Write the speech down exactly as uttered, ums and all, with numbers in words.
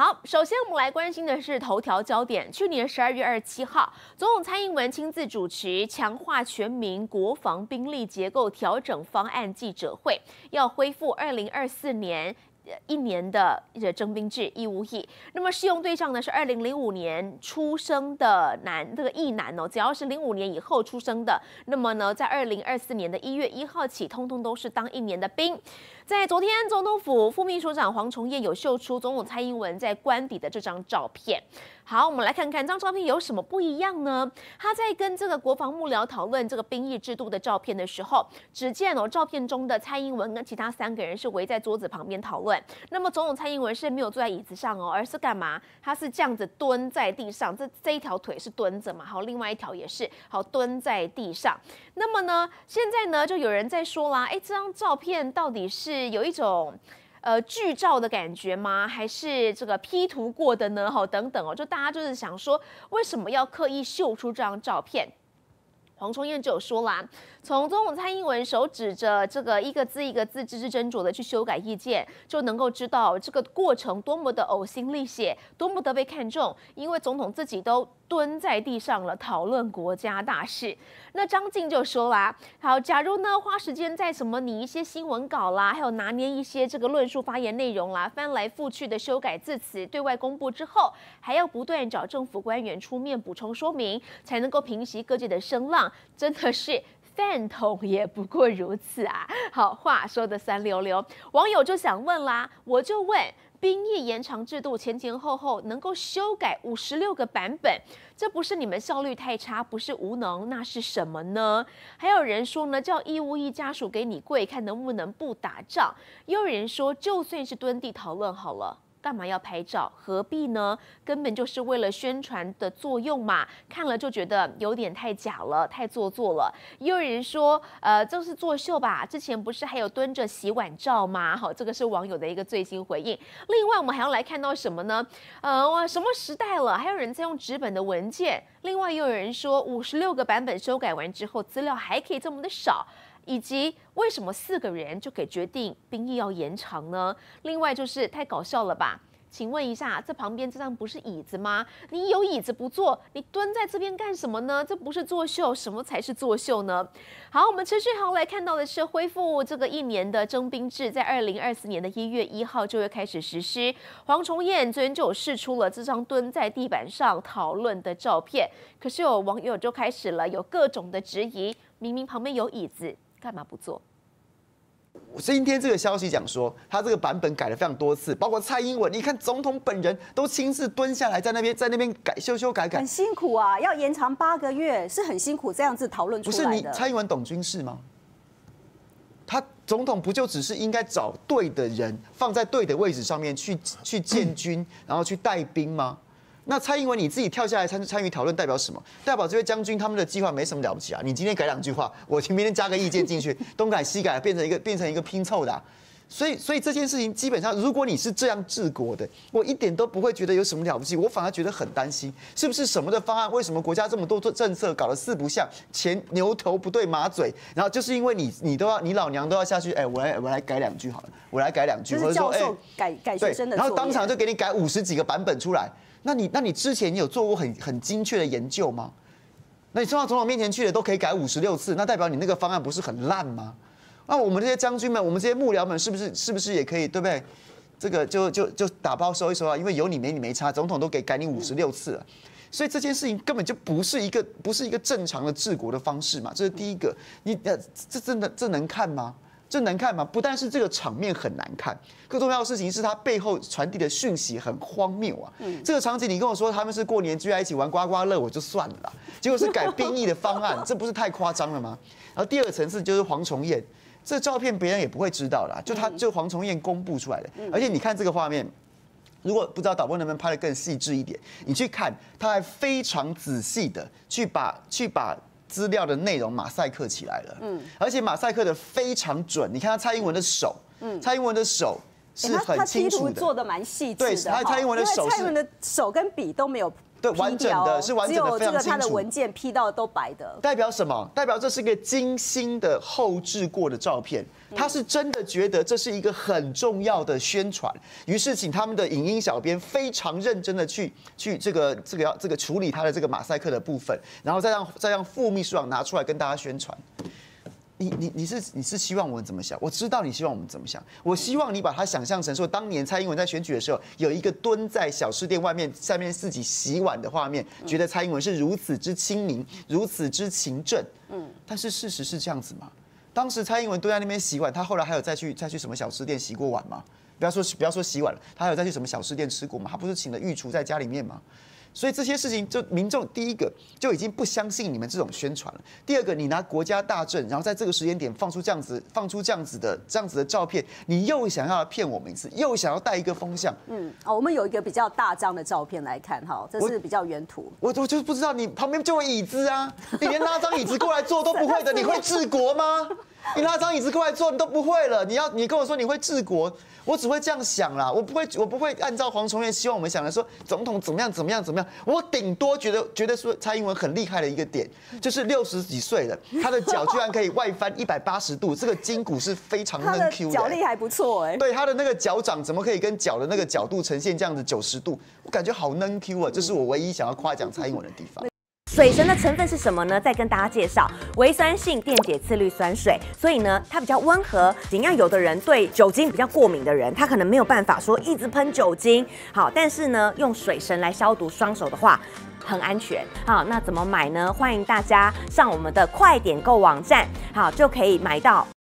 好，首先我们来关心的是头条焦点。去年十二月二十七号，总统蔡英文亲自主持强化全民国防兵力结构调整方案记者会，要恢复二零二四年。一年的征兵制义务役，那么适用对象呢是二零零五年出生的男这个役男哦，只要是零五年以后出生的，那么呢在二零二四年的一月一号起，通通都是当一年的兵。在昨天，总统府副秘书长黄崇彦有秀出总统蔡英文在官邸的这张照片。好，我们来看看这张照片有什么不一样呢？他在跟这个国防幕僚讨论这个兵役制度的照片的时候，只见哦，照片中的蔡英文跟其他三个人是围在桌子旁边讨论。那么总统蔡英文是没有坐在椅子上哦，而是干嘛？他是这样子蹲在地上，这这一条腿是蹲着嘛，好，另外一条也是好蹲在地上。那么呢，现在呢就有人在说啦，哎，这张照片到底是有一种。呃，剧照的感觉吗？还是这个 P 图过的呢？好，等等哦，就大家就是想说，为什么要刻意秀出这张照片？黄崇彦就有说啦，从总统蔡英文手指着这个一个字一个字字字斟酌的去修改意见，就能够知道这个过程多么的呕心沥血，多么的被看重。因为总统自己都蹲在地上了，讨论国家大事。那张静就说啦，好，假如呢花时间在什么拟一些新闻稿啦，还有拿捏一些这个论述发言内容啦，翻来覆去的修改字词，对外公布之后，还要不断找政府官员出面补充说明，才能够平息各界的声浪。真的是饭桶也不过如此啊！好，话说的酸溜溜，网友就想问啦，我就问，兵役延长制度前前后后能够修改五十六个版本，这不是你们效率太差，不是无能，那是什么呢？还有人说呢，叫义务役家属给你跪，看能不能不打仗。也有人说，就算是蹲地讨论好了。干嘛要拍照？何必呢？根本就是为了宣传的作用嘛！看了就觉得有点太假了，太做作了。也有人说，呃，这是作秀吧？之前不是还有蹲着洗碗照吗？好，这个是网友的一个最新回应。另外，我们还要来看到什么呢？呃，哇，什么时代了？还有人在用纸本的文件。另外，又有人说，五十六个版本修改完之后，资料还可以这么的少。以及为什么四个人就可以决定兵役要延长呢？另外就是太搞笑了吧？请问一下，这旁边这张不是椅子吗？你有椅子不坐，你蹲在这边干什么呢？这不是作秀，什么才是作秀呢？好，我们持续好来看到的是恢复这个一年的征兵制，在二零二四年的一月一号就会开始实施。黄崇彦昨天就有释出了这张蹲在地板上讨论的照片，可是有网友就开始了有各种的质疑，明明旁边有椅子。干嘛不做？ 今天这个消息讲说，他这个版本改了非常多次，包括蔡英文，你看总统本人都亲自蹲下来在那边在那边改修修改改， 很辛苦啊，要延长八个月是很辛苦，这样子讨论出来的。 不是你蔡英文懂军事吗？他总统不就只是应该找对的人放在对的位置上面去去建军，然后去带兵吗？那蔡英文你自己跳下来参参与讨论，代表什么？代表这位将军他们的计划没什么了不起啊！你今天改两句话，我明天加个意见进去，东改西改，变成一个变成一个拼凑的、啊。所以，所以这件事情基本上，如果你是这样治国的，我一点都不会觉得有什么了不起，我反而觉得很担心，是不是什么的方案？为什么国家这么多政策搞得四不像，前牛头不对马嘴？然后就是因为你你都要你老娘都要下去，哎，我来我来改两句好了，我来改两句， 或者说哎改改学生的， 然后当场就给你改五十几个版本出来。那你那你之前你有做过很很精确的研究吗？那你送到总统面前去的都可以改五十六次，那代表你那个方案不是很烂吗？那我们这些将军们，我们这些幕僚们，是不是是不是也可以，对不对？这个就就就打包收一收啊，因为有你没你没差，总统都给改你五十六次了，所以这件事情根本就不是一个不是一个正常的治国的方式嘛，这是第一个。你呃这真的这能看吗？这能看吗？不但是这个场面很难看，更重要的事情是它背后传递的讯息很荒谬啊！嗯、这个场景你跟我说他们是过年聚在一起玩刮刮乐，我就算了啦。结果是改兵役的方案，这不是太夸张了吗？然后第二个层次就是黄崇彦，这照片别人也不会知道啦，就他就黄崇彦公布出来的。而且你看这个画面，如果不知道导播能不能拍得更细致一点，你去看，他还非常仔细的去把去把。资料的内容马赛克起来了，嗯，而且马赛克的非常准。你看他蔡英文的手，嗯，蔡英文的手是很清楚的， 他 P 图做的蛮细致的。 对，他蔡英文的手， 蔡英文的手跟笔都没有对，完整的是完整的，非常清楚。 只有这个他的文件 P 到都白的， 代表什么？代表这是一个精心的后制过的照片。他是真的觉得这是一个很重要的宣传，于是请他们的影音小编非常认真的去去这个这个要这个处理他的这个马赛克的部分，然后再让再让副秘书长拿出来跟大家宣传。你你你是你是希望我们怎么想？我知道你希望我们怎么想。我希望你把它想象成说，当年蔡英文在选举的时候，有一个蹲在小吃店外面下面自己洗碗的画面，觉得蔡英文是如此之亲民，如此之勤政。嗯，但是事实是这样子吗？当时蔡英文蹲在那边洗碗，他后来还有再去再去什么小吃店洗过碗吗？不要说不要说洗碗了，他还有再去什么小吃店吃过吗？他不是请了御厨在家里面吗？所以这些事情，就民众第一个就已经不相信你们这种宣传了。第二个，你拿国家大政，然后在这个时间点放出这样子、放出这样子的、这样子的照片，你又想要骗我们一次，又想要带一个风向。 嗯，哦，我们有一个比较大张的照片来看，哈，这是比较原图。 我我就是不知道，你旁边就有椅子啊，你连拉张椅子过来坐都不会的，你会治国吗？你拉张椅子过来坐，你都不会了。你要你跟我说你会治国，我只会这样想啦。我不会，我不会按照黄崇元希望我们想的说总统怎么样怎么样怎么样。我顶多觉得觉得说蔡英文很厉害的一个点，就是六十几岁了，他的脚居然可以外翻一百八十度，这个筋骨是非常能 Q 的。 脚力还不错哎。 对，他的那个脚掌怎么可以跟脚的那个角度呈现这样子九十度？我感觉好能 Q 啊！这是我唯一想要夸奖蔡英文的地方。 水神的成分是什么呢？再跟大家介绍，微酸性电解次氯酸水，所以呢，它比较温和。怎样？有的人对酒精比较过敏的人，他可能没有办法说一直喷酒精。好，但是呢，用水神来消毒双手的话，很安全。好，那怎么买呢？欢迎大家上我们的快点购网站，好就可以买到。